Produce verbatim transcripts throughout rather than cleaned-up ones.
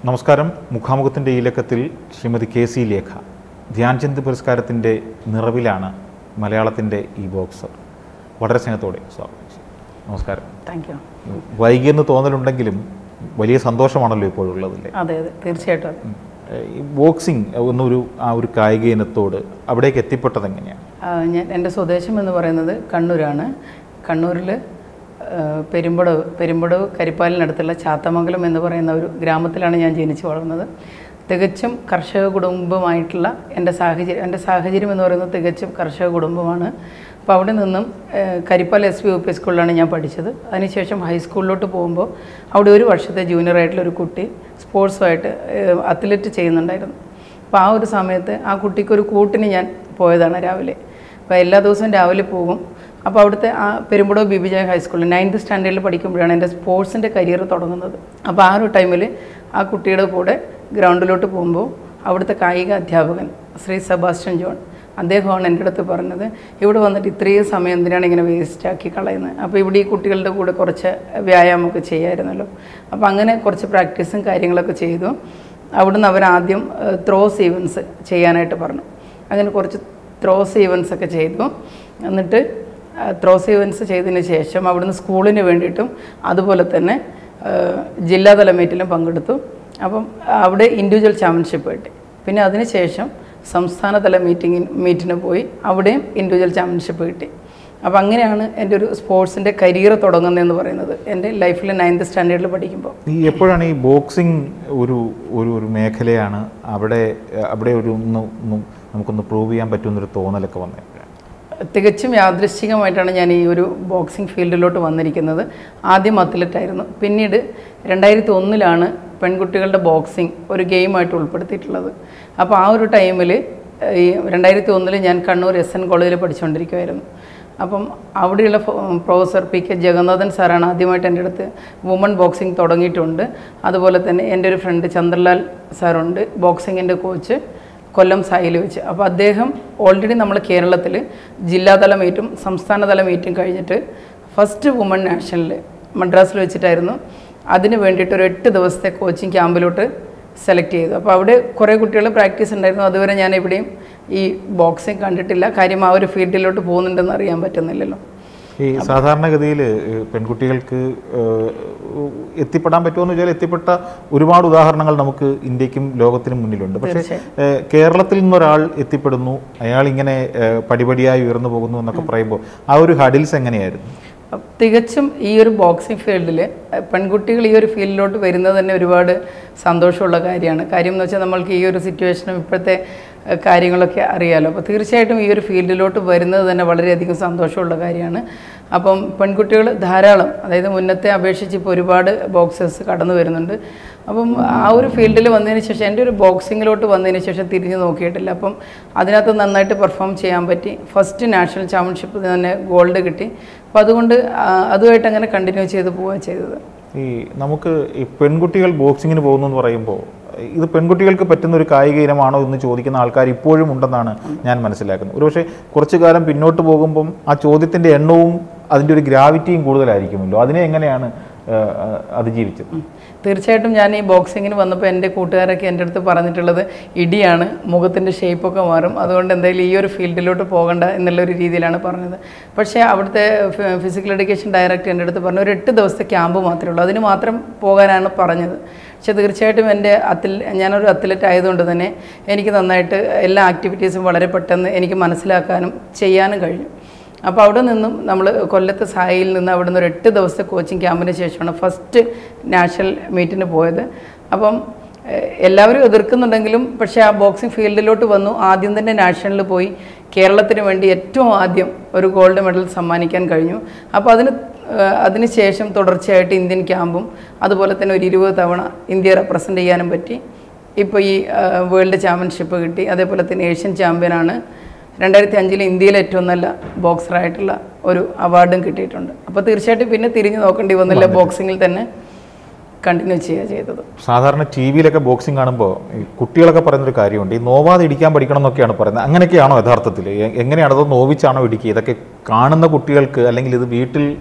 നമസ്കാരം. മുഖാമുഖത്തിൻ്റെ ഈ ലക്കത്തിൽ ശ്രീമതി കെ സി ലേഖ ധ്യാൻചന്ദ് പുരസ്കാരത്തിൻ്റെ നിറവിലാണ് മലയാളത്തിൻ്റെ ഈ ബോക്സർ. വളരെ സ്നേഹത്തോടെ സ്വാഗതം. നമസ്കാരം. Thank you. വൈകിയെന്ന് തോന്നലുണ്ടെങ്കിലും വലിയ സന്തോഷമാണല്ലോ ഇപ്പോഴുള്ളതല്ലേ? അതെ അതെ തീർച്ചയായിട്ടും. ഈ ബോക്സിംഗ് എന്നൊരു ആ ഒരു കായിക ഇനത്തോട് അവിടേക്ക് എത്തിപ്പെട്ടത് എങ്ങനെയാണ്? ഞാൻ എൻ്റെ സ്വദേശം എന്ന് പറയുന്നത് കണ്ണൂരാണ്. കണ്ണൂരിൽ പെരുമ്പടവ് പെരുമ്പടവ് കരിപ്പാലിനടുത്തുള്ള ചാത്തമംഗലം എന്ന് പറയുന്ന ഒരു ഗ്രാമത്തിലാണ് ഞാൻ ജനിച്ചു വളർന്നത്. തികച്ചും കർഷക കുടുംബമായിട്ടുള്ള എൻ്റെ സാഹചര്യം എൻ്റെ സാഹചര്യം എന്ന് പറയുന്നത് തികച്ചും കർഷക കുടുംബമാണ്. അപ്പോൾ അവിടെ നിന്നും Karippal S P U P സ്കൂളിലാണ് ഞാൻ പഠിച്ചത്. അതിനുശേഷം ഹൈസ്കൂളിലോട്ട് പോകുമ്പോൾ അവിടെ ഒരു വർഷത്തെ ജൂനിയറായിട്ടുള്ളൊരു കുട്ടി സ്പോർട്സുമായിട്ട് അത്ലറ്റ് ചെയ്യുന്നുണ്ടായിരുന്നു. അപ്പോൾ ആ ഒരു സമയത്ത് ആ കുട്ടിക്കൊരു കൂട്ടിന് ഞാൻ പോയതാണ് രാവിലെ. അപ്പോൾ എല്ലാ ദിവസവും രാവിലെ പോകും. അപ്പോൾ അവിടുത്തെ ആ പെരുമ്പടവ് ബി ബി ജെ ഹൈസ്കൂളിൽ നയൻത്ത് സ്റ്റാൻഡേർഡിൽ പഠിക്കുമ്പോഴാണ് എൻ്റെ സ്പോർട്സിൻ്റെ കരിയർ തുടങ്ങുന്നത്. അപ്പോൾ ആ ഒരു ടൈമിൽ ആ കുട്ടിയുടെ കൂടെ ഗ്രൗണ്ടിലോട്ട് പോകുമ്പോൾ അവിടുത്തെ കായിക അധ്യാപകൻ ശ്രീ സെബാസ്റ്റ്യൻ ജോൺ അദ്ദേഹമാണ് എൻ്റെ അടുത്ത് പറഞ്ഞത്, ഇവിടെ വന്നിട്ട് ഇത്രയും സമയം എന്തിനാണ് ഇങ്ങനെ വേസ്റ്റാക്കി കളയുന്നത്? അപ്പോൾ ഇവിടെ ഈ കുട്ടികളുടെ കൂടെ കുറച്ച് വ്യായാമമൊക്കെ ചെയ്യാമായിരുന്നല്ലോ. അപ്പോൾ അങ്ങനെ കുറച്ച് പ്രാക്ടീസും കാര്യങ്ങളൊക്കെ ചെയ്തു. അവിടുന്ന് അവരാദ്യം ത്രോസ് ഈവൻസ് ചെയ്യാനായിട്ട് പറഞ്ഞു. അങ്ങനെ കുറച്ച് ത്രോസ് ഈവൻസ് ഒക്കെ ചെയ്തു. എന്നിട്ട് ത്രോസ് ഈവൻസ് ചെയ്തതിന് ശേഷം അവിടുന്ന് സ്കൂളിന് വേണ്ടിയിട്ടും അതുപോലെ തന്നെ ജില്ലാതല മീറ്റിലും പങ്കെടുത്തു. അപ്പം അവിടെ ഇൻഡിവിജ്വൽ ചാമ്പ്യൻഷിപ്പ് കിട്ടി. പിന്നെ അതിനുശേഷം സംസ്ഥാനതല മീറ്റിങ്ങിന് മീറ്റിന് പോയി അവിടെയും ഇൻഡിവിജ്വൽ ചാമ്പ്യൻഷിപ്പ് കിട്ടി. അപ്പോൾ അങ്ങനെയാണ് എൻ്റെ ഒരു സ്പോർട്സിൻ്റെ കരിയർ തുടങ്ങുന്നതെന്ന് പറയുന്നത് എൻ്റെ ലൈഫിൽ നയൻത്ത് സ്റ്റാൻഡേർഡിൽ പഠിക്കുമ്പോൾ. ഈ എപ്പോഴാണ് ഈ ബോക്സിംഗ് ഒരു ഒരു ഒരു മേഖലയാണ് അവിടെ അവിടെ ഒരു ഒന്ന് നമുക്കൊന്ന് പ്രൂവ് ചെയ്യാൻ പറ്റുമെന്നൊരു തോന്നലൊക്കെ വന്നത്? തികച്ചും യാദൃശ്ചികമായിട്ടാണ് ഞാൻ ഈ ഒരു ബോക്സിംഗ് ഫീൽഡിലോട്ട് വന്നിരിക്കുന്നത്. ആദ്യം അത്ലറ്റായിരുന്നു. പിന്നീട് രണ്ടായിരത്തി ഒന്നിലാണ് പെൺകുട്ടികളുടെ ബോക്സിംഗ് ഒരു ഗെയിമായിട്ട് ഉൾപ്പെടുത്തിയിട്ടുള്ളത്. അപ്പോൾ ആ ഒരു ടൈമിൽ ഈ രണ്ടായിരത്തി ഒന്നിൽ ഞാൻ കണ്ണൂർ എസ് എൻ കോളേജിൽ പഠിച്ചുകൊണ്ടിരിക്കുമായിരുന്നു. അപ്പം അവിടെയുള്ള പ്രൊഫസർ പി കെ ജഗന്നാഥൻ സാറാണ് ആദ്യമായിട്ട് എൻ്റെ അടുത്ത് വുമൺ ബോക്സിംഗ് തുടങ്ങിയിട്ടുണ്ട്. അതുപോലെ തന്നെ എൻ്റെ ഒരു ഫ്രണ്ട് ചന്ദ്രലാൽ സാറുണ്ട്, ബോക്സിങ്ങിൻ്റെ കോച്ച് കൊല്ലം സായിൽ വെച്ച്. അപ്പോൾ അദ്ദേഹം ഓൾറെഡി നമ്മൾ കേരളത്തിൽ ജില്ലാതല മീറ്റും സംസ്ഥാനതല മീറ്റും കഴിഞ്ഞിട്ട് ഫസ്റ്റ് വുമൺ നാഷണൽ മദ്രാസിൽ വെച്ചിട്ടായിരുന്നു. അതിന് വേണ്ടിയിട്ട് ഒരു എട്ട് ദിവസത്തെ കോച്ചിങ് ക്യാമ്പിലോട്ട് സെലക്ട് ചെയ്തു. അപ്പോൾ അവിടെ കുറേ കുട്ടികൾ പ്രാക്ടീസ് ഉണ്ടായിരുന്നു. അതുവരെ ഞാൻ എവിടെയും ഈ ബോക്സിങ് കണ്ടിട്ടില്ല. കാര്യം ആ ഒരു ഫീൽഡിലോട്ട് പോകുന്നുണ്ടെന്ന് അറിയാൻ പറ്റുന്നില്ലല്ലോ. ഈ സാധാരണഗതിയിൽ പെൺകുട്ടികൾക്ക് എത്തിപ്പെടാൻ പറ്റുമെന്ന് വെച്ചാൽ എത്തിപ്പെട്ട ഒരുപാട് ഉദാഹരണങ്ങൾ നമുക്ക് ഇന്ത്യക്കും ലോകത്തിനും മുന്നിലുണ്ട്. പക്ഷേ കേരളത്തിൽ നിന്നൊരാൾ എത്തിപ്പെടുന്നു, അയാൾ ഇങ്ങനെ പടിപടിയായി ഉയർന്നു പോകുന്നു എന്നൊക്കെ പറയുമ്പോൾ ആ ഒരു ഹഡിൽസ് എങ്ങനെയായിരുന്നു? തികച്ചും ഈ ഒരു ബോക്സിംഗ് ഫീൽഡിൽ പെൺകുട്ടികൾ ഈ ഒരു ഫീൽഡിലോട്ട് വരുന്നത് തന്നെ ഒരുപാട് സന്തോഷമുള്ള കാര്യമാണ്. കാര്യം എന്ന് വെച്ചാൽ നമ്മൾക്ക് ഈ ഒരു സിറ്റുവേഷനും ഇപ്പോഴത്തെ കാര്യങ്ങളൊക്കെ അറിയാമല്ലോ. അപ്പോൾ തീർച്ചയായിട്ടും ഈ ഒരു ഫീൽഡിലോട്ട് വരുന്നത് തന്നെ വളരെയധികം സന്തോഷമുള്ള കാര്യമാണ്. അപ്പം പെൺകുട്ടികൾ ധാരാളം, അതായത് മുന്നത്തെ അപേക്ഷിച്ച് ഇപ്പോൾ ഒരുപാട് ബോക്സേഴ്സ് കടന്നു വരുന്നുണ്ട്. അപ്പം ആ ഒരു ഫീൽഡിൽ വന്നതിന് ശേഷം എൻ്റെ ഒരു ബോക്സിങ്ങിലോട്ട് വന്നതിന് ശേഷം തിരിഞ്ഞ് നോക്കിയിട്ടില്ല. അപ്പം അതിനകത്ത് നന്നായിട്ട് പെർഫോം ചെയ്യാൻ പറ്റി. ഫസ്റ്റ് നാഷണൽ ചാമ്പ്യൻഷിപ്പ് തന്നെ ഗോൾഡ് കിട്ടി. അപ്പോൾ അതുകൊണ്ട് അതുമായിട്ട് അങ്ങനെ കണ്ടിന്യൂ ചെയ്ത് പോവുകയാണ് ചെയ്തത്. ഈ നമുക്ക് ഈ പെൺകുട്ടികൾ ബോക്സിങ്ങിന് പോകുന്നു എന്ന് പറയുമ്പോൾ ഇത് പെൺകുട്ടികൾക്ക് പറ്റുന്ന ഒരു കായിക ഇനമാണോ എന്ന് ചോദിക്കുന്ന ആൾക്കാർ ഇപ്പോഴും ഉണ്ടെന്നാണ് ഞാൻ മനസ്സിലാക്കുന്നത്. ഒരുപക്ഷെ കുറച്ചു കാലം പിന്നോട്ട് പോകുമ്പം ആ ചോദ്യത്തിൻ്റെ എണ്ണവും അതിൻ്റെ ഒരു ഗ്രാവിറ്റിയും കൂടുതലായിരിക്കുമല്ലോ. അതിനെ എങ്ങനെയാണ് അതിജീവിച്ചത്? തീർച്ചയായിട്ടും ഞാൻ ഈ ബോക്സിങ്ങിന് വന്നപ്പോൾ എൻ്റെ കൂട്ടുകാരൊക്കെ എൻ്റെ അടുത്ത് പറഞ്ഞിട്ടുള്ളത് ഇടിയാണ്, മുഖത്തിൻ്റെ ഷേപ്പൊക്കെ മാറും, അതുകൊണ്ട് എന്തായാലും ഈ ഒരു ഫീൽഡിലോട്ട് പോകണ്ട എന്നുള്ളൊരു രീതിയിലാണ് പറഞ്ഞത്. പക്ഷേ അവിടുത്തെ ഫിസിക്കൽ എഡ്യൂക്കേഷൻ ഡയറക്ടർ എൻ്റെ അടുത്ത് പറഞ്ഞു ഒരു എട്ട് ദിവസത്തെ ക്യാമ്പ് മാത്രമേ ഉള്ളൂ, അതിന് മാത്രം പോകാനാണ് പറഞ്ഞത്. പക്ഷേ തീർച്ചയായിട്ടും എൻ്റെ അത്ല ഞാനൊരു അത്ലറ്റ് ആയതുകൊണ്ട് തന്നെ എനിക്ക് നന്നായിട്ട് എല്ലാ ആക്ടിവിറ്റീസും വളരെ പെട്ടെന്ന് എനിക്ക് മനസ്സിലാക്കാനും ചെയ്യാനും കഴിഞ്ഞു. അപ്പോൾ അവിടെ നിന്നും നമ്മൾ കൊല്ലത്ത് സായിൽ നിന്ന് അവിടെ നിന്ന് ഒരു എട്ട് ദിവസത്തെ കോച്ചിങ് ക്യാമ്പിന് ശേഷമാണ് ഫസ്റ്റ് നാഷണൽ മീറ്റിന് പോയത്. അപ്പം എല്ലാവരും എതിർക്കുന്നുണ്ടെങ്കിലും പക്ഷേ ആ ബോക്സിംഗ് ഫീൽഡിലോട്ട് വന്നു. ആദ്യം തന്നെ നാഷണലിൽ പോയി കേരളത്തിന് വേണ്ടി ഏറ്റവും ആദ്യം ഒരു ഗോൾഡ് മെഡൽ സമ്മാനിക്കാൻ കഴിഞ്ഞു. അപ്പോൾ അതിന് അതിന് ശേഷം തുടർച്ചയായിട്ട് ഇന്ത്യൻ ക്യാമ്പും അതുപോലെ തന്നെ ഒരു ഇരുപത് തവണ ഇന്ത്യയെ റെപ്രസെൻ്റ് ചെയ്യാനും പറ്റി. ഇപ്പോൾ ഈ വേൾഡ് ചാമ്പ്യൻഷിപ്പ് കിട്ടി. അതേപോലെ തന്നെ ഏഷ്യൻ ചാമ്പ്യനാണ്. രണ്ടായിരത്തി അഞ്ചിൽ ഇന്ത്യയിലെ ഏറ്റവും നല്ല ബോക്സറായിട്ടുള്ള ഒരു അവാർഡും കിട്ടിയിട്ടുണ്ട്. അപ്പോൾ തീർച്ചയായിട്ടും പിന്നെ തിരിഞ്ഞു നോക്കേണ്ടി വന്നില്ല, ബോക്സിങ്ങിൽ തന്നെ കണ്ടിന്യൂ ചെയ്യുക ചെയ്തത്. സാധാരണ ടി വിയിലൊക്കെ ബോക്സിംഗ് കാണുമ്പോൾ കുട്ടികളൊക്കെ പറയുന്നൊരു കാര്യമുണ്ട്, ഈ നോവാതെ ഇടിക്കാൻ പഠിക്കണം എന്നൊക്കെയാണ് പറയുന്നത്. അങ്ങനെയൊക്കെയാണോ യഥാർത്ഥത്തിൽ? എങ്ങനെയാണ് അത് നോവിച്ചാണോ ഇടിക്കുക? ഇതൊക്കെ കാണുന്ന കുട്ടികൾക്ക് അല്ലെങ്കിൽ ഇത് വീട്ടിൽ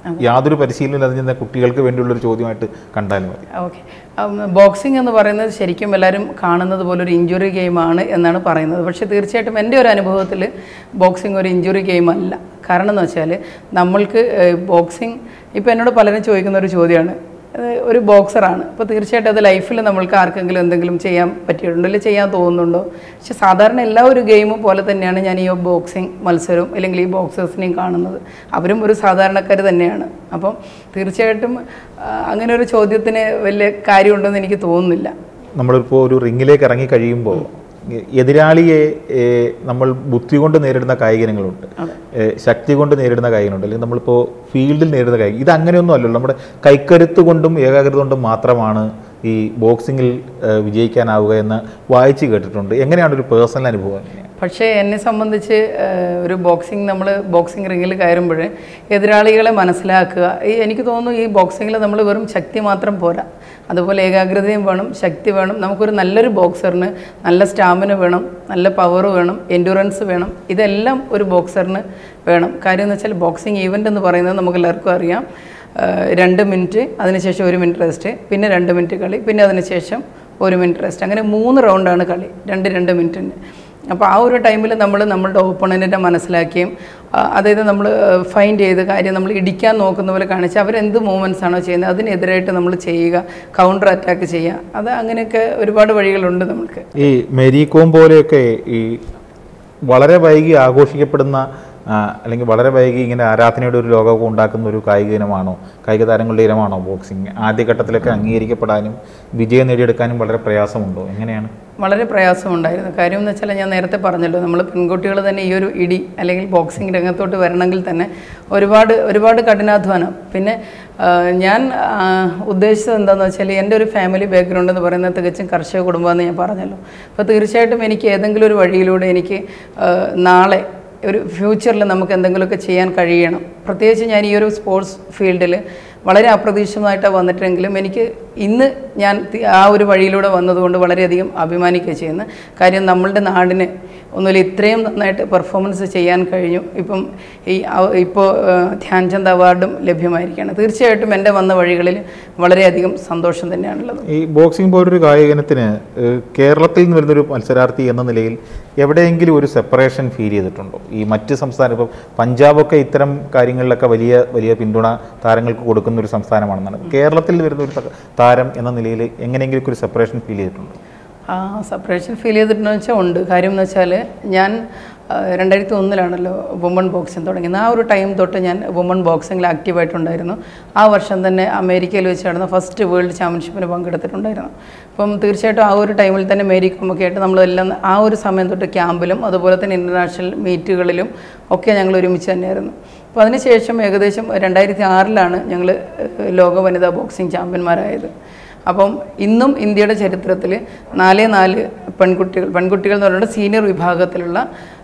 യാതൊരു പരിശീലനം ഇല്ലാതെ ചെന്ന കുട്ടികൾക്ക് വേണ്ടിയുള്ളൊരു ചോദ്യമായിട്ട് കണ്ടാലും മതി. ഓക്കെ, ബോക്സിംഗ് എന്ന് പറയുന്നത് ശരിക്കും എല്ലാവരും കാണുന്നത് പോലെ ഒരു ഇഞ്ചുറി ഗെയിമാണ് എന്നാണ് പറയുന്നത്. പക്ഷേ തീർച്ചയായിട്ടും എൻ്റെ ഒരു അനുഭവത്തിൽ ബോക്സിംഗ് ഒരു ഇഞ്ചുറി ഗെയിം അല്ല. കാരണം എന്ന് വെച്ചാൽ നമ്മൾക്ക് ബോക്സിംഗ് ഇപ്പോൾ എന്നോട് പലരും ചോദിക്കുന്ന ഒരു ചോദ്യമാണ്, ഒരു ബോക്സറാണ്, അപ്പോൾ തീർച്ചയായിട്ടും അത് ലൈഫിൽ നമ്മൾക്ക് ആർക്കെങ്കിലും എന്തെങ്കിലും ചെയ്യാൻ പറ്റിയിട്ടുണ്ടോ അല്ലെങ്കിൽ ചെയ്യാൻ തോന്നുന്നുണ്ടോ? പക്ഷെ സാധാരണ എല്ലാ ഒരു ഗെയിമും പോലെ തന്നെയാണ് ഞാൻ ഈ ബോക്സിംഗ് മത്സരവും അല്ലെങ്കിൽ ഈ ബോക്സേഴ്സിനെയും കാണുന്നത്. അവരും ഒരു സാധാരണക്കാർ തന്നെയാണ്. അപ്പം തീർച്ചയായിട്ടും അങ്ങനെ ഒരു ചോദ്യത്തിന് വലിയ കാര്യമുണ്ടെന്ന് എനിക്ക് തോന്നുന്നില്ല. നമ്മളിപ്പോൾ ഒരു റിങ്ങിലേക്ക് ഇറങ്ങി കഴിയുമ്പോൾ എതിരാളിയെ നമ്മൾ ബുദ്ധി കൊണ്ട് നേരിടുന്ന കായിക ഇനങ്ങളുണ്ട്, ശക്തി കൊണ്ട് നേരിടുന്ന കായികങ്ങളുണ്ട്, അല്ലെങ്കിൽ നമ്മളിപ്പോൾ ഫീൽഡിൽ നേരിടുന്ന കായികം. ഇത് അങ്ങനെയൊന്നും അല്ലല്ലോ. നമ്മുടെ കൈക്കരുത്ത് കൊണ്ടും ഏകാഗ്രത കൊണ്ടും മാത്രമാണ് ഈ ബോക്സിങ്ങിൽ വിജയിക്കാനാവുക എന്ന് വായിച്ച് കേട്ടിട്ടുണ്ട്. എങ്ങനെയാണ് ഒരു പേഴ്സണൽ അനുഭവം? പക്ഷേ എന്നെ സംബന്ധിച്ച് ഒരു ബോക്സിങ് നമ്മൾ ബോക്സിംഗ് റിങ്ങിൽ കയറുമ്പോൾ എതിരാളികളെ മനസ്സിലാക്കുക, ഈ എനിക്ക് തോന്നുന്നു ഈ ബോക്സിങ്ങിൽ നമ്മൾ വെറും ശക്തി മാത്രം പോരാ, അതുപോലെ ഏകാഗ്രതയും വേണം, ശക്തി വേണം. നമുക്കൊരു നല്ലൊരു ബോക്സറിന് നല്ല സ്റ്റാമിന വേണം, നല്ല പവർ വേണം, എൻഡുറൻസ് വേണം. ഇതെല്ലാം ഒരു ബോക്സറിന് വേണം. കാര്യം എന്ന് വെച്ചാൽ ബോക്സിംഗ് ഈവൻ്റ് എന്ന് പറയുന്നത് നമുക്ക് എല്ലാവർക്കും അറിയാം, രണ്ട് മിനിറ്റ്, അതിനുശേഷം ഒരു മിനിറ്റ് റെസ്റ്റ്, പിന്നെ രണ്ട് മിനിറ്റ് കളി, പിന്നെ അതിനുശേഷം ഒരു മിനിറ്റ് റെസ്റ്റ്, അങ്ങനെ മൂന്ന് റൗണ്ടാണ് കളി, രണ്ട് രണ്ട് മിനിറ്റിൻ്റെ. അപ്പോൾ ആ ഒരു ടൈമിൽ നമ്മൾ നമ്മളുടെ ഓപ്പണൻറ്റിനെ മനസ്സിലാക്കിയും അതായത് നമ്മൾ ഫൈൻഡ് ചെയ്ത് കാര്യം നമ്മൾ ഇടിക്കാൻ നോക്കുന്ന പോലെ കാണിച്ച് അവരെന്ത് മൂവ്മെൻറ്റ്സ് ആണോ ചെയ്യുന്നത് അതിനെതിരായിട്ട് നമ്മൾ ചെയ്യുക, കൗണ്ടർ അറ്റാക്ക് ചെയ്യുക. അത് അങ്ങനെയൊക്കെ ഒരുപാട് വഴികളുണ്ട് നമുക്ക്. ഈ മേരി കോം പോലെയൊക്കെ ഈ വളരെ വൈകി ആഘോഷിക്കപ്പെടുന്ന അല്ലെങ്കിൽ വളരെ വൈകി ഇങ്ങനെ ആരാധനയുടെ ഒരു ലോകമൊക്കെ ഉണ്ടാക്കുന്ന ഒരു കായിക ഇനമാണോ, കായിക താരങ്ങളുടെ ഇനമാണോ ബോക്സിങ്? ആദ്യഘട്ടത്തിലൊക്കെ അംഗീകരിക്കപ്പെടാനും വിജയം നേടിയെടുക്കാനും വളരെ പ്രയാസമുണ്ടോ? എങ്ങനെയാണ്? വളരെ പ്രയാസമുണ്ടായിരുന്നു. കാര്യം എന്ന് വെച്ചാൽ ഞാൻ നേരത്തെ പറഞ്ഞല്ലോ, നമ്മൾ പെൺകുട്ടികൾ തന്നെ ഈ ഒരു ഇടി അല്ലെങ്കിൽ ബോക്സിംഗ് രംഗത്തോട്ട് വരണമെങ്കിൽ തന്നെ ഒരുപാട് ഒരുപാട് കഠിനാധ്വാനം. പിന്നെ ഞാൻ ഉദ്ദേശിച്ചത് എന്താണെന്ന് വെച്ചാൽ എൻ്റെ ഒരു ഫാമിലി ബാക്ക്ഗ്രൗണ്ട് എന്ന് പറയുന്നത് തികച്ചും കർഷക കുടുംബമെന്ന് ഞാൻ പറഞ്ഞല്ലോ. അപ്പോൾ തീർച്ചയായിട്ടും എനിക്ക് ഏതെങ്കിലും ഒരു വഴിയിലൂടെ എനിക്ക് നാളെ ഒരു ഫ്യൂച്ചറിൽ നമുക്ക് എന്തെങ്കിലുമൊക്കെ ചെയ്യാൻ കഴിയണം. പ്രത്യേകിച്ച് ഞാൻ ഈ ഒരു സ്പോർട്സ് ഫീൽഡിൽ വളരെ അപ്രതീക്ഷിതമായിട്ടാണ് വന്നിട്ടെങ്കിലും എനിക്ക് ഇന്ന് ഞാൻ ആ ഒരു വഴിയിലൂടെ വന്നതുകൊണ്ട് വളരെയധികം അഭിമാനിക്കുകയും ചെയ്യുന്നു. കാര്യം നമ്മളുടെ നാടിന് ഒന്നുമില്ല ഇത്രയും നന്നായിട്ട് പെർഫോമൻസ് ചെയ്യാൻ കഴിഞ്ഞു. ഇപ്പം ഈ ഇപ്പോൾ ധ്യാൻചന്ദ് അവാർഡും ലഭ്യമായിരിക്കുകയാണ്. തീർച്ചയായിട്ടും എൻ്റെ വന്ന വഴികളിൽ വളരെയധികം സന്തോഷം തന്നെയാണുള്ളത്. ഈ ബോക്സിംഗ് പോലൊരു കായികത്തിന് കേരളത്തിൽ നിന്ന് വരുന്നൊരു മത്സരാർത്ഥി എന്ന നിലയിൽ എവിടെയെങ്കിലും ഒരു സെപ്പറേഷൻ ഫീൽ ചെയ്തിട്ടുണ്ടോ? ഈ മറ്റ് സംസ്ഥാനം ഇപ്പോൾ പഞ്ചാബൊക്കെ ഇത്തരം കാര്യങ്ങളിലൊക്കെ വലിയ വലിയ പിന്തുണ താരങ്ങൾക്ക് കൊടുക്കുന്ന ഒരു സംസ്ഥാനമാണെന്നാണ്. കേരളത്തിൽ വരുന്ന ഒരു താരം എന്ന നിലയിൽ എങ്ങനെയെങ്കിലും ഒരു സെപ്പറേഷൻ ഫീൽ ചെയ്തിട്ടുണ്ടോ? ആ സെപ്പറേഷൻ ഫീൽ ചെയ്തിട്ടുണ്ടെന്ന് വെച്ചാൽ ഉണ്ട്. കാര്യം എന്ന് വെച്ചാൽ ഞാൻ രണ്ടായിരത്തി ഒന്നിലാണല്ലോ വുമൺ ബോക്സിങ് തുടങ്ങിയത്. ആ ഒരു ടൈം തൊട്ട് ഞാൻ വുമൺ ബോക്സിങ്ങിൽ ആക്റ്റീവായിട്ടുണ്ടായിരുന്നു. ആ വർഷം തന്നെ അമേരിക്കയിൽ വെച്ച് നടന്ന ഫസ്റ്റ് വേൾഡ് ചാമ്പ്യൻഷിപ്പിന് പങ്കെടുത്തിട്ടുണ്ടായിരുന്നു. അപ്പം തീർച്ചയായിട്ടും ആ ഒരു ടൈമിൽ തന്നെ മേരി കോമൊക്കെ ആയിട്ട് നമ്മളെല്ലാം ആ ഒരു സമയം തൊട്ട് ക്യാമ്പിലും അതുപോലെ തന്നെ ഇൻ്റർനാഷണൽ മീറ്റുകളിലും ഒക്കെ ഞങ്ങൾ ഒരുമിച്ച് തന്നെയായിരുന്നു. അപ്പോൾ അതിനുശേഷം ഏകദേശം രണ്ടായിരത്തി ആറിലാണ് ഞങ്ങൾ ലോക വനിതാ ബോക്സിംഗ് ചാമ്പ്യന്മാരായത്. അപ്പം ഇന്നും ഇന്ത്യയുടെ ചരിത്രത്തിൽ നാല് നാല് പെൺകുട്ടികൾ പെൺകുട്ടികൾ എന്ന് പറയുന്നത് സീനിയർ വിഭാഗത്തിലുള്ള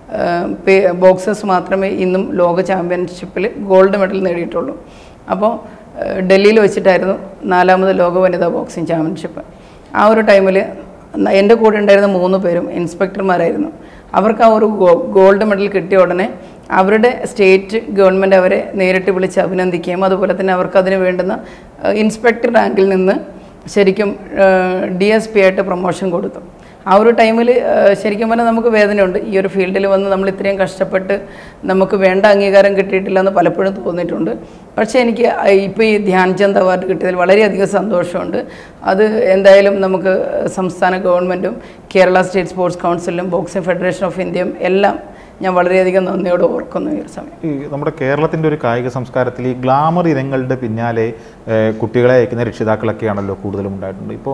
ബോക്സേഴ്സ് മാത്രമേ ഇന്നും ലോക ചാമ്പ്യൻഷിപ്പിൽ ഗോൾഡ് മെഡൽ നേടിയിട്ടുള്ളൂ. അപ്പോൾ ഡൽഹിയിൽ വെച്ചിട്ടായിരുന്നു നാലാമത് ലോക വനിതാ ബോക്സിംഗ് ചാമ്പ്യൻഷിപ്പ്. ആ ഒരു ടൈമിൽ എൻ്റെ കൂടെ ഉണ്ടായിരുന്ന മൂന്ന് പേരും ഇൻസ്പെക്ടർമാരായിരുന്നു. അവർക്ക് ആ ഒരു ഗോൾഡ് മെഡൽ കിട്ടിയ ഉടനെ അവരുടെ സ്റ്റേറ്റ് ഗവൺമെൻറ് അവരെ നേരിട്ട് വിളിച്ച് അഭിനന്ദിക്കുകയും അതുപോലെ തന്നെ അവർക്ക് അതിന് വേണ്ടുന്ന ഇൻസ്പെക്ടർ റാങ്കിൽ നിന്ന് ശരിക്കും ഡി എസ് പി ആയിട്ട് പ്രൊമോഷൻ കൊടുത്തു. ആ ഒരു ടൈമിൽ ശരിക്കും പറഞ്ഞാൽ നമുക്ക് വേദനയുണ്ട്. ഈ ഒരു ഫീൽഡിൽ വന്ന് നമ്മൾ ഇത്രയും കഷ്ടപ്പെട്ട് നമുക്ക് വേണ്ട അംഗീകാരം കിട്ടിയിട്ടില്ല എന്ന് പലപ്പോഴും തോന്നിയിട്ടുണ്ട്. പക്ഷേ എനിക്ക് ഇപ്പോൾ ഈ ധ്യാൻചന്ദ് അവാർഡ് കിട്ടിയതിൽ വളരെയധികം സന്തോഷമുണ്ട്. അത് എന്തായാലും നമുക്ക് സംസ്ഥാന ഗവൺമെൻറ്റും കേരള സ്റ്റേറ്റ് സ്പോർട്സ് കൗൺസിലും ബോക്സിംഗ് ഫെഡറേഷൻ ഓഫ് ഇന്ത്യയും എല്ലാം ഞാൻ വളരെയധികം നന്ദിയോടെ ഓർക്കുന്നു ഈ ഒരു സമയം. ഈ നമ്മുടെ കേരളത്തിൻ്റെ ഒരു കായിക സംസ്കാരത്തിൽ ഈ ഗ്ലാമർ ഇനങ്ങളുടെ പിന്നാലെ കുട്ടികളെ അയക്കുന്ന രക്ഷിതാക്കളൊക്കെയാണല്ലോ കൂടുതലും ഉണ്ടായിട്ടുണ്ട്. ഇപ്പോൾ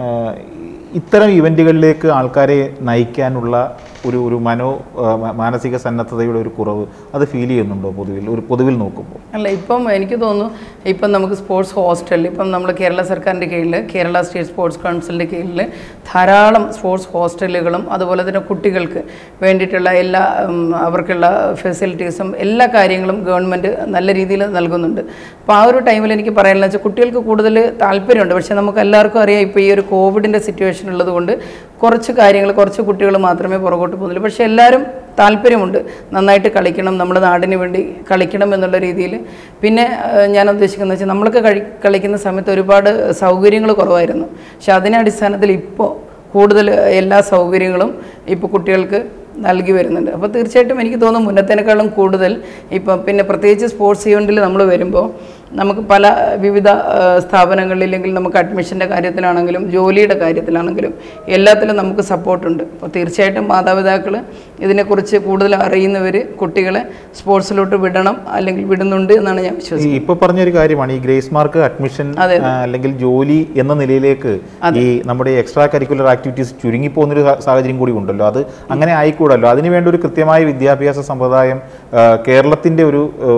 ഇത്തരം ഇവൻറ്റുകളിലേക്ക് ആൾക്കാരെ നയിക്കാനുള്ള ഒരു ഒരു മനോ മാനസിക സന്നദ്ധതയുടെ ഒരു കുറവ് അത് ഫീൽ ചെയ്യുന്നുണ്ടോ പൊതുവിൽ ഒരു പൊതുവിൽ നോക്കുമ്പോൾ? അല്ല, ഇപ്പം എനിക്ക് തോന്നുന്നു ഇപ്പം നമുക്ക് സ്പോർട്സ് ഹോസ്റ്റൽ ഇപ്പം നമ്മൾ കേരള സർക്കാരിൻ്റെ കീഴിൽ കേരള സ്റ്റേറ്റ് സ്പോർട്സ് കൗൺസിലിൻ്റെ കീഴിൽ ധാരാളം സ്പോർട്സ് ഹോസ്റ്റലുകളും അതുപോലെ തന്നെ കുട്ടികൾക്ക് വേണ്ടിയിട്ടുള്ള എല്ലാ അവർക്കുള്ള ഫെസിലിറ്റീസും എല്ലാ കാര്യങ്ങളും ഗവൺമെൻറ് നല്ല രീതിയിൽ നൽകുന്നുണ്ട്. അപ്പോൾ ആ ഒരു ടൈമിൽ എനിക്ക് പറയാനുള്ളത് വെച്ചാൽ കുട്ടികൾക്ക് കൂടുതൽ താല്പര്യമുണ്ട്. പക്ഷേ നമുക്ക് എല്ലാവർക്കും അറിയാം ഇപ്പോൾ ഈ ഒരു കോവിഡിൻ്റെ സിറ്റുവേഷൻ ഉള്ളതുകൊണ്ട് കുറച്ച് കാര്യങ്ങൾ കുറച്ച് കുട്ടികൾ മാത്രമേ പുറകോട്ട് പോകുന്നുള്ളൂ. പക്ഷേ എല്ലാവരും താല്പര്യമുണ്ട്, നന്നായിട്ട് കളിക്കണം, നമ്മുടെ നാടിന് വേണ്ടി കളിക്കണം എന്നുള്ള രീതിയിൽ. പിന്നെ ഞാൻ ഉദ്ദേശിക്കുന്നത് വെച്ചാൽ നമ്മളൊക്കെ കളി കളിക്കുന്ന സമയത്ത് ഒരുപാട് സൗകര്യങ്ങൾ കുറവായിരുന്നു. പക്ഷെ അതിൻ്റെ അടിസ്ഥാനത്തിൽ ഇപ്പോൾ കൂടുതൽ എല്ലാ സൗകര്യങ്ങളും ഇപ്പോൾ കുട്ടികൾക്ക് നൽകി വരുന്നുണ്ട്. അപ്പോൾ തീർച്ചയായിട്ടും എനിക്ക് തോന്നുന്നു മുന്നത്തേനേക്കാളും കൂടുതൽ ഇപ്പം പിന്നെ പ്രത്യേകിച്ച് സ്പോർട്സ് ഇവൻറ്റിൽ നമ്മൾ വരുമ്പോൾ നമുക്ക് പല വിവിധ സ്ഥാപനങ്ങളിൽ ഇല്ലെങ്കിൽ നമുക്ക് അഡ്മിഷൻ്റെ കാര്യത്തിലാണെങ്കിലും ജോലിയുടെ കാര്യത്തിലാണെങ്കിലും എല്ലാത്തിലും നമുക്ക് സപ്പോർട്ടുണ്ട്. അപ്പോൾ തീർച്ചയായിട്ടും മാതാപിതാക്കൾ ഇതിനെക്കുറിച്ച് കൂടുതൽ അറിയുന്നവർ കുട്ടികളെ സ്പോർട്സിലോട്ട് വിടണം, അല്ലെങ്കിൽ വിടുന്നുണ്ട് എന്നാണ് ഞാൻ വിശ്വസിക്കുന്നത്. ഇപ്പോൾ പറഞ്ഞൊരു കാര്യമാണ് ഈ ഗ്രേസ് മാർക്ക് അഡ്മിഷൻ അല്ലെങ്കിൽ ജോലി എന്ന നിലയിലേക്ക് ഈ നമ്മുടെ എക്സ്ട്രാ കരിക്കുലർ ആക്ടിവിറ്റീസ് ചുരുങ്ങിപ്പോകുന്നൊരു സാഹചര്യം കൂടി ഉണ്ടല്ലോ. അത് അങ്ങനെ ആയിക്കൂടല്ലോ. അതിനുവേണ്ട ഒരു കൃത്യമായ വിദ്യാഭ്യാസ സമ്പ്രദായം കേരളത്തിൻ്റെ ഒരു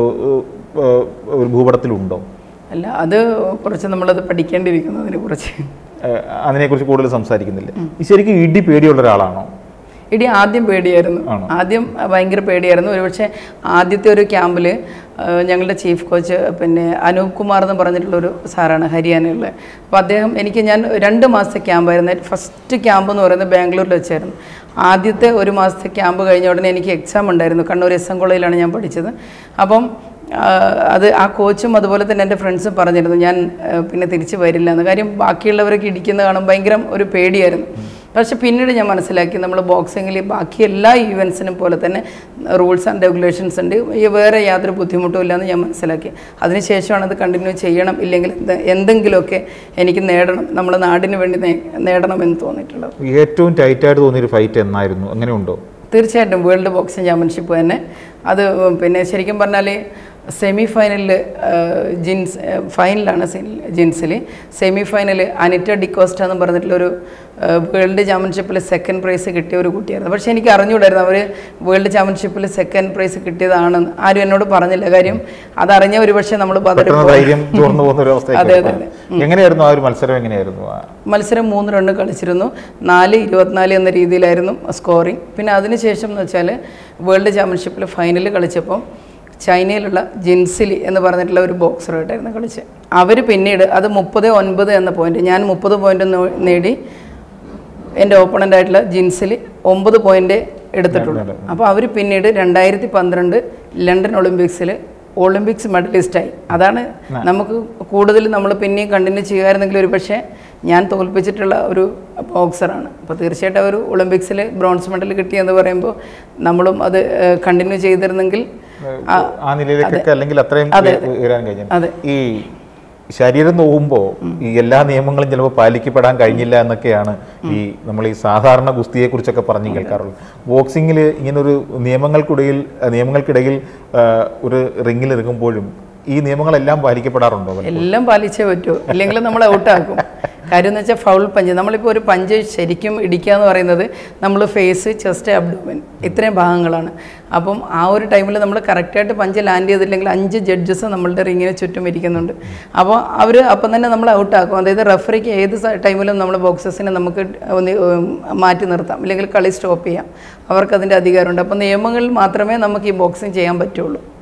ഒരു ഭൂപടത്തിലുണ്ടോ? അല്ല, അത് കുറച്ച് നമ്മളത് പഠിക്കേണ്ടിയിരിക്കുന്നു. അതിനെക്കുറിച്ച് അതിനെക്കുറിച്ച് കൂടുതൽ സംസാരിക്കുന്നില്ല. ശരിക്കും ഇടി പേടിയുള്ള ഒരാളാണോ? ഇടി ആദ്യം പേടിയായിരുന്നു. ആദ്യം ഭയങ്കര പേടിയായിരുന്നു. ഒരുപക്ഷെ ആദ്യത്തെ ഒരു ക്യാമ്പിൽ ഞങ്ങളുടെ ചീഫ് കോച്ച് പിന്നെ അനൂപ് കുമാർ എന്ന് പറഞ്ഞിട്ടുള്ളൊരു സാറാണ്, ഹരിയാനയുള്ള. അപ്പോൾ അദ്ദേഹം എനിക്ക് ഞാൻ രണ്ട് മാസത്തെ ക്യാമ്പായിരുന്നു. ഫസ്റ്റ് ക്യാമ്പ് എന്ന് പറയുന്നത് ബാംഗ്ലൂരിൽ വെച്ചായിരുന്നു. ആദ്യത്തെ ഒരു മാസത്തെ ക്യാമ്പ് കഴിഞ്ഞ ഉടനെ എനിക്ക് എക്സാം ഉണ്ടായിരുന്നു. കണ്ണൂർ എസ് എൻ കോളേജിലാണ് ഞാൻ പഠിച്ചത്. അപ്പം അത് ആ കോച്ചും അതുപോലെ തന്നെ എൻ്റെ ഫ്രണ്ട്സും പറഞ്ഞിരുന്നു ഞാൻ പിന്നെ തിരിച്ച് വരില്ല എന്ന്. കാര്യം ബാക്കിയുള്ളവരൊക്കെ ഇടിക്കുന്ന കാണും ഭയങ്കര ഒരു പേടിയായിരുന്നു. പക്ഷെ പിന്നീട് ഞാൻ മനസ്സിലാക്കി നമ്മൾ ബോക്സിങ്ങിൽ ബാക്കി എല്ലാ ഈവൻസിനും പോലെ തന്നെ റൂൾസ് ആൻഡ് റെഗുലേഷൻസ് ഉണ്ട്, ഈ വേറെ യാതൊരു ബുദ്ധിമുട്ടും ഇല്ലയെന്ന് ഞാൻ മനസ്സിലാക്കി. അതിനുശേഷമാണ് അത് കണ്ടിന്യൂ ചെയ്യണം, ഇല്ലെങ്കിൽ എന്തെങ്കിലുമൊക്കെ എനിക്ക് നേടണം, നമ്മുടെ നാടിന് വേണ്ടി നേടണമെന്ന് തോന്നിയിട്ടുള്ളത്. ഏറ്റവും ടൈറ്റായിട്ട് തോന്നിയൊരു ഫൈറ്റ് എന്നായിരുന്നു? അങ്ങനെ ഉണ്ടോ? തീർച്ചയായിട്ടും വേൾഡ് ബോക്സിംഗ് ചാമ്പ്യൻഷിപ്പ് തന്നെ. അത് പിന്നെ ശരിക്കും പറഞ്ഞാൽ സെമി ഫൈനലിൽ ജിൻസ് ഫൈനലാണ് ജിൻസിൽ സെമി ഫൈനൽ അനിറ്റ ഡിക്കോസ്റ്റ എന്ന് പറഞ്ഞിട്ടുള്ളൊരു വേൾഡ് ചാമ്പ്യൻഷിപ്പിൽ സെക്കൻഡ് പ്രൈസ് കിട്ടിയ ഒരു കുട്ടിയായിരുന്നു. പക്ഷേ എനിക്ക് അറിഞ്ഞുകൂടായിരുന്നു അവർ വേൾഡ് ചാമ്പ്യൻഷിപ്പിൽ സെക്കൻഡ് പ്രൈസ് കിട്ടിയതാണെന്ന്. ആരും എന്നോട് പറഞ്ഞില്ല. കാര്യം അതറിഞ്ഞ ഒരു പക്ഷേ നമ്മൾ അതെ അതെ എങ്ങനെയായിരുന്നു ആ ഒരു മത്സരം? എങ്ങനെയായിരുന്നു മത്സരം? മൂന്ന് റണ്ണ് കളിച്ചിരുന്നു. നാല് ഇരുപത്തിനാല് എന്ന രീതിയിലായിരുന്നു സ്കോറിങ്. പിന്നെ അതിനുശേഷം എന്ന് വെച്ചാൽ വേൾഡ് ചാമ്പ്യൻഷിപ്പിൽ ഫൈനൽ കളിച്ചപ്പം ചൈനയിലുള്ള ജിൻസിലി എന്ന് പറഞ്ഞിട്ടുള്ള ഒരു ബോക്സറായിട്ടായിരുന്നു കളിച്ചത്. അവർ പിന്നീട് അത് മുപ്പത് ഒൻപത് എന്ന പോയിന്റ്, ഞാൻ മുപ്പത് പോയിന്റ് നേടി, എൻ്റെ ഓപ്പണൻ്റായിട്ടുള്ള ജിൻസിലി ഒമ്പത് പോയിന്റ് എടുത്തിട്ടുള്ളൂ. അപ്പോൾ അവർ പിന്നീട് രണ്ടായിരത്തി പന്ത്രണ്ട് ലണ്ടൻ ഒളിമ്പിക്സിൽ ഒളിമ്പിക്സ് മെഡലിസ്റ്റായി. അതാണ് നമുക്ക് കൂടുതൽ നമ്മൾ പിന്നെയും കണ്ടിന്യൂ ചെയ്യുമായിരുന്നെങ്കിൽ ഒരു പക്ഷേ ഞാൻ തോൽപ്പിച്ചിട്ടുള്ള ഒരു ബോക്സറാണ്. അപ്പോൾ തീർച്ചയായിട്ടും അവർ ഒളിമ്പിക്സിൽ ബ്രോൺസ് മെഡൽ കിട്ടിയെന്ന് പറയുമ്പോൾ നമ്മളും അത് കണ്ടിന്യൂ ചെയ്തിരുന്നെങ്കിൽ ആ നിലയിലേക്കൊക്കെ അല്ലെങ്കിൽ അത്രയും ഉയരാൻ കഴിഞ്ഞു. ഈ ശരീരം നോവുമ്പോൾ ഈ എല്ലാ നിയമങ്ങളും ചിലപ്പോൾ പാലിക്കപ്പെടാൻ കഴിഞ്ഞില്ല എന്നൊക്കെയാണ് ഈ നമ്മൾ ഈ സാധാരണ ഗുസ്തിയെ കുറിച്ചൊക്കെ പറഞ്ഞു കേൾക്കാറുള്ളത്. ബോക്സിങ്ങിൽ ഇങ്ങനൊരു നിയമങ്ങൾക്കിടയിൽ നിയമങ്ങൾക്കിടയിൽ ഒരു റിങ്ങിൽ ഇറങ്ങുമ്പോഴും ഈ നിയമങ്ങളെല്ലാം പാലിക്കപ്പെടാറുണ്ടോ? എല്ലാം പാലിച്ചേ പറ്റൂ, അല്ലെങ്കിൽ നമ്മൾ ഔട്ടാക്കും. കാര്യം എന്ന് വെച്ചാൽ ഫൗൾ പഞ്ച്, നമ്മളിപ്പോൾ ഒരു പഞ്ച് ശരിക്കും ഇടിക്കുക എന്ന് പറയുന്നത് നമ്മൾ ഫേസ്, ചെസ്റ്റ്, അബ്ഡോമൻ ഇത്രയും ഭാഗങ്ങളാണ്. അപ്പം ആ ഒരു ടൈമിൽ നമ്മൾ കറക്റ്റായിട്ട് പഞ്ച് ലാൻഡ് ചെയ്തില്ലെങ്കിൽ അഞ്ച് ജഡ്ജസ് നമ്മളുടെ റിങ്ങിന് ചുറ്റും ഇരിക്കുന്നുണ്ട്. അപ്പോൾ അവർ അപ്പം തന്നെ നമ്മൾ ഔട്ടാക്കും. അതായത് റഫറിക്ക് ഏത് ടൈമിലും നമ്മൾ ബോക്സേഴ്സിനെ നമുക്ക് ഒന്ന് മാറ്റി നിർത്താം, അല്ലെങ്കിൽ കളി സ്റ്റോപ്പ് ചെയ്യാം. അവർക്കതിൻ്റെ അധികാരമുണ്ട്. അപ്പോൾ നിയമങ്ങളിൽ മാത്രമേ നമുക്ക് ഈ ബോക്സിങ് ചെയ്യാൻ പറ്റുള്ളൂ.